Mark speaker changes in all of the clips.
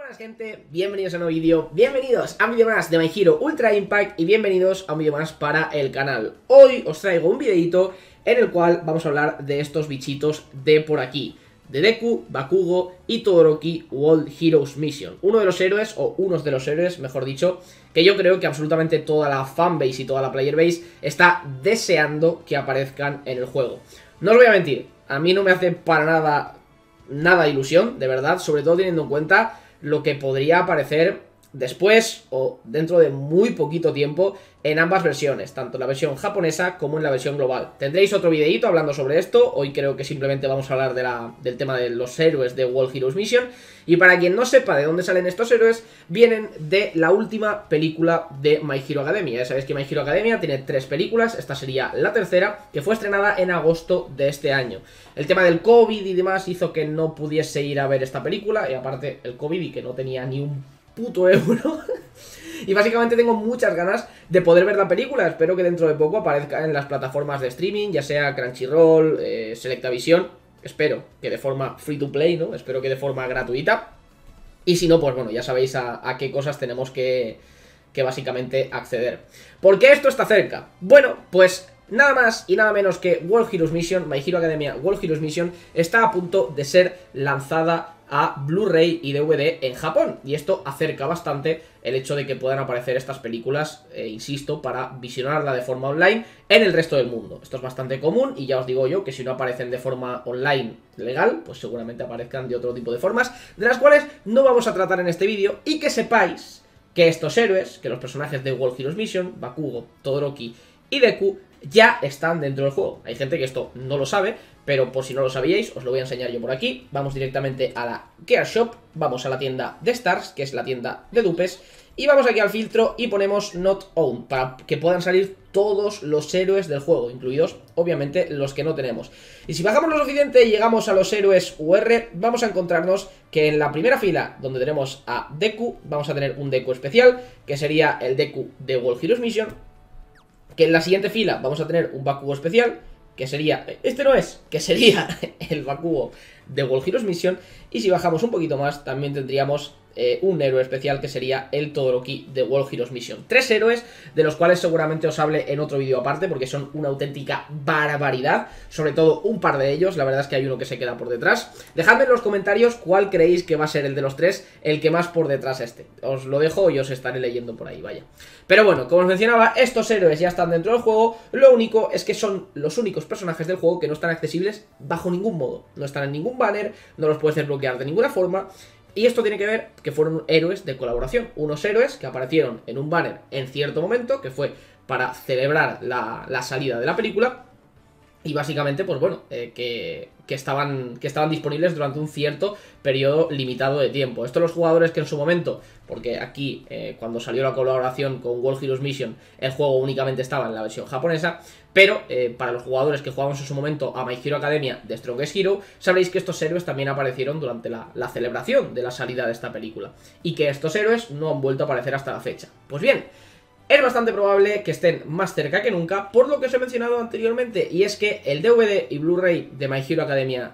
Speaker 1: Buenas gente, bienvenidos a un nuevo vídeo, bienvenidos a un vídeo más de My Hero Ultra Impact y bienvenidos a un vídeo más para el canal. Hoy os traigo un videito en el cual vamos a hablar de estos bichitos de por aquí, de Deku, Bakugo y Todoroki World Heroes Mission. Uno de los héroes, o unos de los héroes, mejor dicho, que yo creo que absolutamente toda la fanbase y toda la player base está deseando que aparezcan en el juego. No os voy a mentir, a mí no me hace para nada ilusión, de verdad, sobre todo teniendo en cuenta lo que podría aparecer después o dentro de muy poquito tiempo en ambas versiones, tanto en la versión japonesa como en la versión global. Tendréis otro videito hablando sobre esto. Hoy creo que simplemente vamos a hablar del tema de los héroes de World Heroes Mission. Y para quien no sepa de dónde salen estos héroes, vienen de la última película de My Hero Academia. Ya sabéis que My Hero Academia tiene 3 películas, esta sería la tercera, que fue estrenada en agosto de este año. El tema del COVID y demás hizo que no pudiese ir a ver esta película, y aparte el COVID y que no tenía ni un puto euro. Y básicamente tengo muchas ganas de poder ver la película. Espero que dentro de poco aparezca en las plataformas de streaming, ya sea Crunchyroll, Selectavision. Espero que de forma free to play, ¿no? Espero que de forma gratuita. Y si no, pues bueno, ya sabéis a qué cosas tenemos que básicamente acceder. ¿Por qué esto está cerca? Bueno, pues nada más y nada menos que World Heroes Mission, My Hero Academia World Heroes Mission, está a punto de ser lanzada a Blu-ray y DVD en Japón, y esto acerca bastante el hecho de que puedan aparecer estas películas, insisto, para visionarla de forma online en el resto del mundo. Esto es bastante común y ya os digo yo que si no aparecen de forma online legal, pues seguramente aparezcan de otro tipo de formas, de las cuales no vamos a tratar en este vídeo, y que sepáis que estos héroes, que los personajes de World Heroes Mission, Bakugo, Todoroki y Deku, ya están dentro del juego. Hay gente que esto no lo sabe, pero por si no lo sabíais, os lo voy a enseñar yo por aquí. Vamos directamente a la Gear Shop, vamos a la tienda de Stars, que es la tienda de dupes, y vamos aquí al filtro y ponemos Not Owned, para que puedan salir todos los héroes del juego, incluidos, obviamente, los que no tenemos. Y si bajamos lo suficiente y llegamos a los héroes UR, vamos a encontrarnos que en la primera fila, donde tenemos a Deku, vamos a tener un Deku especial, que sería el Deku de World Heroes Mission. Que en la siguiente fila vamos a tener un Bakugo especial, que sería... Este no es, que sería el Bakugo de World Heroes Mission. Y si bajamos un poquito más, también tendríamos un héroe especial, que sería el Todoroki de World Heroes Mission. 3 héroes, de los cuales seguramente os hable en otro vídeo aparte, porque son una auténtica barbaridad. Sobre todo un par de ellos, la verdad es que hay uno que se queda por detrás. Dejadme en los comentarios cuál creéis que va a ser el de los 3, el que más por detrás esté. Os lo dejo y os estaré leyendo por ahí, vaya. Pero bueno, como os mencionaba, estos héroes ya están dentro del juego. Lo único es que son los únicos personajes del juego que no están accesibles bajo ningún modo. No están en ningún banner, no los puedes desbloquear de ninguna forma. Y esto tiene que ver que fueron héroes de colaboración. Unos héroes que aparecieron en un banner en cierto momento, que fue para celebrar la salida de la película. Y básicamente, pues bueno, que estaban disponibles durante un cierto periodo limitado de tiempo. Esto los jugadores que en su momento, porque aquí cuando salió la colaboración con World Heroes Mission, el juego únicamente estaba en la versión japonesa, pero para los jugadores que jugamos en su momento a My Hero Academia de Strongest Hero, sabréis que estos héroes también aparecieron durante la celebración de la salida de esta película, y que estos héroes no han vuelto a aparecer hasta la fecha. Pues bien, es bastante probable que estén más cerca que nunca, por lo que os he mencionado anteriormente, y es que el DVD y Blu-ray de My Hero Academia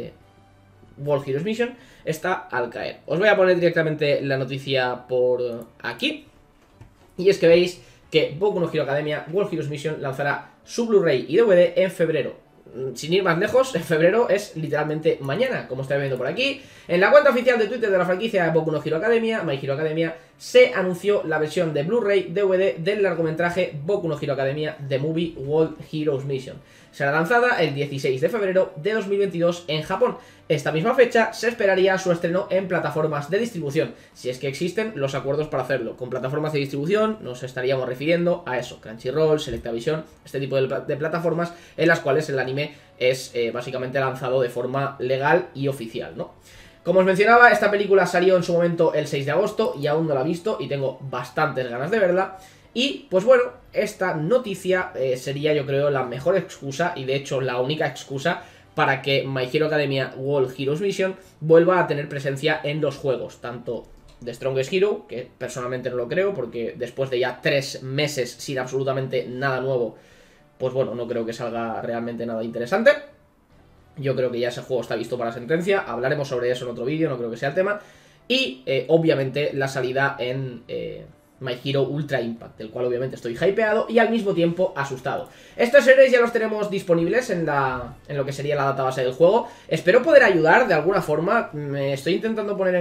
Speaker 1: World Heroes Mission está al caer. Os voy a poner directamente la noticia por aquí, y es que veis que Boku no Hero Academia World Heroes Mission lanzará su Blu-ray y DVD en febrero. Sin ir más lejos, en febrero es literalmente mañana, como estáis viendo por aquí. En la cuenta oficial de Twitter de la franquicia Boku no Hero Academia, My Hero Academia, se anunció la versión de Blu-ray DVD del largometraje Boku no Hero Academia The Movie World Heroes Mission. Será lanzada el 16 de febrero de 2022 en Japón. Esta misma fecha se esperaría su estreno en plataformas de distribución, si es que existen los acuerdos para hacerlo. Con plataformas de distribución nos estaríamos refiriendo a eso, Crunchyroll, Selectavision, este tipo de plataformas en las cuales el anime es básicamente lanzado de forma legal y oficial, ¿no? Como os mencionaba, esta película salió en su momento el 6 de agosto y aún no la he visto y tengo bastantes ganas de verla. Y pues bueno, esta noticia sería, yo creo, la mejor excusa, y de hecho la única excusa, para que My Hero Academia World Heroes Mission vuelva a tener presencia en los juegos, tanto de Strongest Hero, que personalmente no lo creo, porque después de ya 3 meses sin absolutamente nada nuevo, pues bueno, no creo que salga realmente nada interesante. Yo creo que ya ese juego está visto para sentencia, hablaremos sobre eso en otro vídeo, no creo que sea el tema. y obviamente la salida en My Hero Ultra Impact, del cual obviamente estoy hypeado y al mismo tiempo asustado. Estos héroes ya los tenemos disponibles en lo que sería la database del juego. Espero poder ayudar de alguna forma. Me estoy intentando poner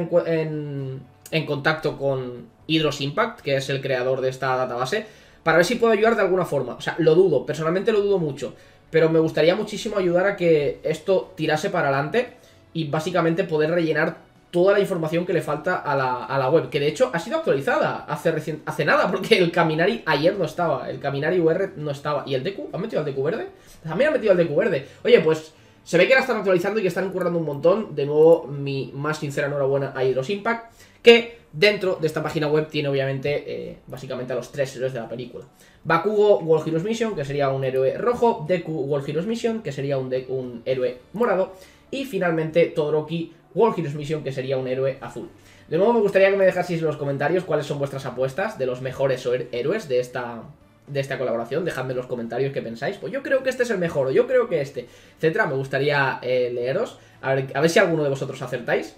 Speaker 1: en contacto con Hydros Impact, que es el creador de esta database, para ver si puedo ayudar de alguna forma. O sea, lo dudo, personalmente lo dudo mucho, pero me gustaría muchísimo ayudar a que esto tirase para adelante y básicamente poder rellenar toda la información que le falta a la web, que de hecho ha sido actualizada hace nada, porque el Kaminari ayer no estaba, el Kaminari UR no estaba. ¿Y el Deku? ¿Han metido al Deku verde? También han metido al Deku verde. Oye, pues se ve que la están actualizando y que están currando un montón. De nuevo, mi más sincera enhorabuena a Hydros Impact, que dentro de esta página web tiene obviamente, básicamente a los 3 héroes de la película. Bakugo World Heroes Mission, que sería un héroe rojo. Deku World Heroes Mission, que sería un héroe morado. Y finalmente Todoroki World Heroes Mission, que sería un héroe azul. De nuevo me gustaría que me dejaseis en los comentarios cuáles son vuestras apuestas de los mejores héroes de esta colaboración. Dejadme en los comentarios qué pensáis. Pues yo creo que este es el mejor, o yo creo que este, etcétera. Me gustaría leeros, a ver si alguno de vosotros acertáis.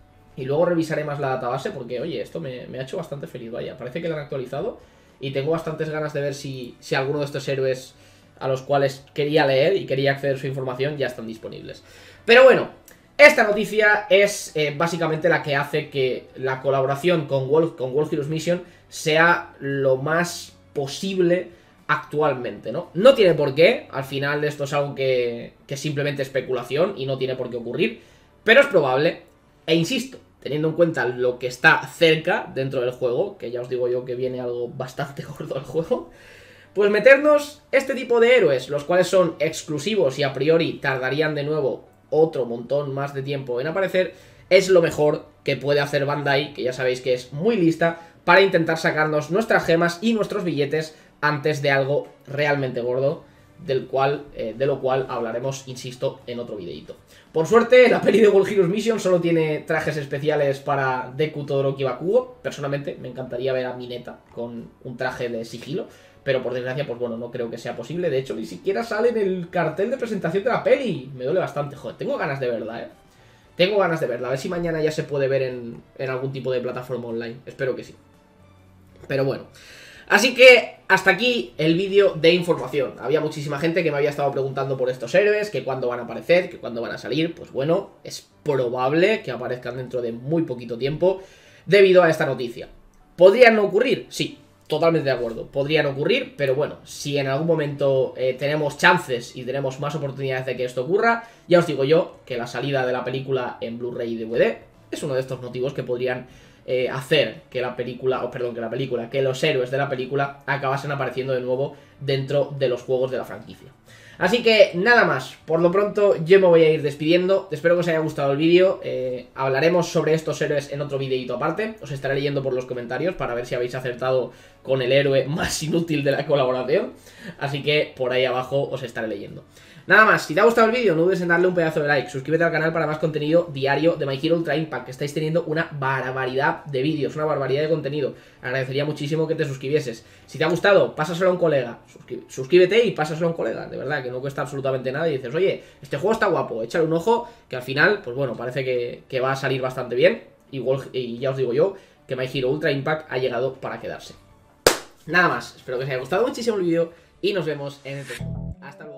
Speaker 1: Y luego revisaré más la database porque, oye, esto me ha hecho bastante feliz, vaya. Parece que lo han actualizado y tengo bastantes ganas de ver si alguno de estos héroes a los cuales quería leer y quería acceder a su información ya están disponibles. Pero bueno, esta noticia es básicamente la que hace que la colaboración con World Heroes Mission sea lo más posible actualmente, ¿no? No tiene por qué, al final esto es algo que es simplemente especulación y no tiene por qué ocurrir, pero es probable, e insisto, teniendo en cuenta lo que está cerca dentro del juego, que ya os digo yo que viene algo bastante gordo al juego, pues meternos este tipo de héroes, los cuales son exclusivos y a priori tardarían de nuevo otro montón más de tiempo en aparecer, es lo mejor que puede hacer Bandai, que ya sabéis que es muy lista, para intentar sacarnos nuestras gemas y nuestros billetes antes de algo realmente gordo, de lo cual hablaremos, insisto, en otro videito. Por suerte, la peli de World Heroes Mission solo tiene trajes especiales para Deku, Todoroki y Bakugo. Personalmente, me encantaría ver a Mineta con un traje de sigilo, pero por desgracia, pues bueno, no creo que sea posible. De hecho, ni siquiera sale en el cartel de presentación de la peli. Me duele bastante, joder, tengo ganas de verla, Tengo ganas de verla, a ver si mañana ya se puede ver en algún tipo de plataforma online. Espero que sí. Pero bueno, así que hasta aquí el vídeo de información. Había muchísima gente que me había estado preguntando por estos héroes, que cuándo van a aparecer, que cuándo van a salir. Pues bueno, es probable que aparezcan dentro de muy poquito tiempo debido a esta noticia. ¿Podrían no ocurrir? Sí, totalmente de acuerdo. Podrían ocurrir, pero bueno, si en algún momento tenemos chances y tenemos más oportunidades de que esto ocurra, ya os digo yo que la salida de la película en Blu-ray y DVD es uno de estos motivos que podrían hacer que que los héroes de la película acabasen apareciendo de nuevo dentro de los juegos de la franquicia. Así que nada más, por lo pronto yo me voy a ir despidiendo. Espero que os haya gustado el vídeo. Hablaremos sobre estos héroes en otro videito aparte. Os estaré leyendo por los comentarios para ver si habéis acertado con el héroe más inútil de la colaboración. Así que por ahí abajo os estaré leyendo. Nada más, si te ha gustado el vídeo no dudes en darle un pedazo de like, suscríbete al canal para más contenido diario de My Hero Ultra Impact, que estáis teniendo una barbaridad de vídeos, una barbaridad de contenido. Agradecería muchísimo que te suscribieses. Si te ha gustado, pásaselo a un colega, suscríbete y pásaselo a un colega, de verdad, que no cuesta absolutamente nada y dices, oye, este juego está guapo, échale un ojo, que al final, pues bueno, parece que va a salir bastante bien, y ya os digo yo, que My Hero Ultra Impact ha llegado para quedarse. Nada más, espero que os haya gustado muchísimo el vídeo y nos vemos en el próximo. Hasta luego.